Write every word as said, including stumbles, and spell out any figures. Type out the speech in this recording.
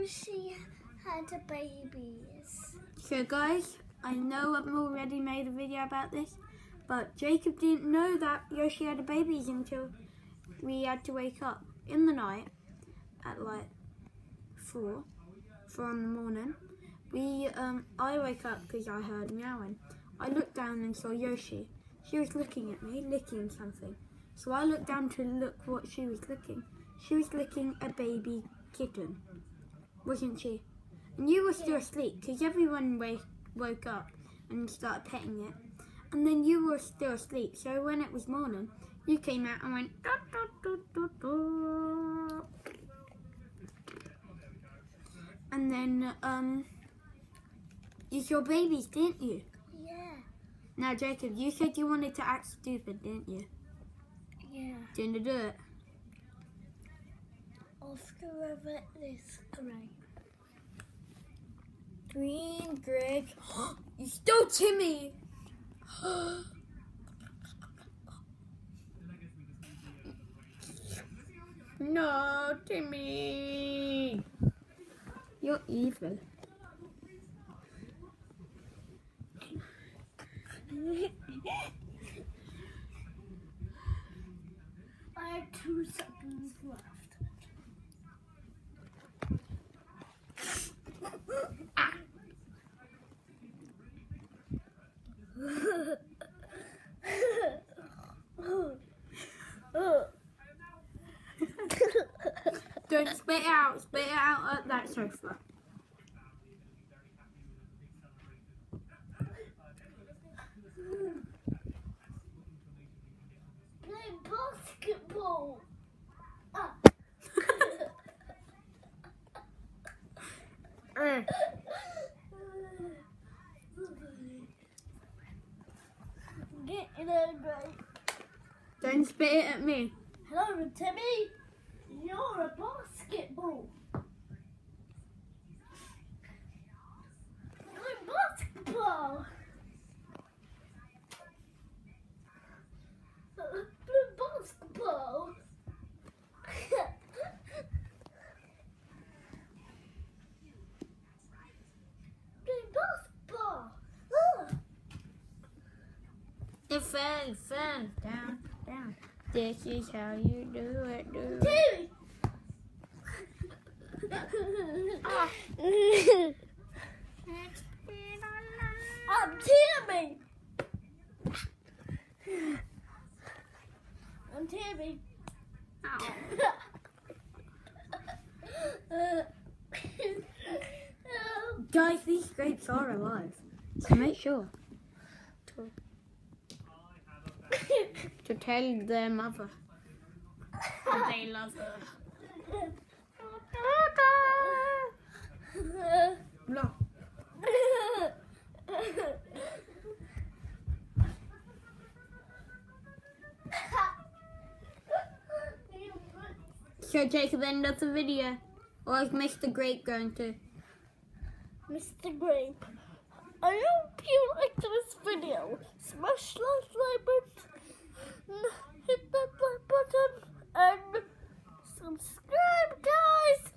Yoshi had a babies. So guys, I know I've already made a video about this, but Jacob didn't know that Yoshi had a babies until we had to wake up in the night at like four, four in the morning. We, um, I woke up because I heard meowing. I looked down and saw Yoshi. She was looking at me, licking something. So I looked down to look what she was licking. She was licking a baby kitten, wasn't she? And you were still asleep because everyone wake, woke up and started petting it. And then you were still asleep. So when it was morning, you came out and went dot, dot, dot, dot, dot. And then um, you saw babies, didn't you? Yeah. Now Jacob, you said you wanted to act stupid, didn't you? Yeah. Didn't you do it? Oscar over this green. Green, Greg. You stole Timmy! No, Timmy! You're evil. I have two seconds left. Don't spit it out, spit it out at that sofa. Play basketball. Ah. Uh. Get in there, Greg. Don't spit it at me. Hello, Timmy. You're a basketball. I'm basketball. Play basketball. Play basketball. Ah. It fell, fell, down, down. This is how you do it, do it. Timmy. Ah. I'm Timmy. I'm Timmy. Ow. Guys, these grapes are alive. So make sure to, to tell their mother that they love her. No. So Jacob, end of the video. Or is Mister Grape going to? Mister Grape, I hope you liked this video. Smash that like button, hit that like button, and subscribe, guys.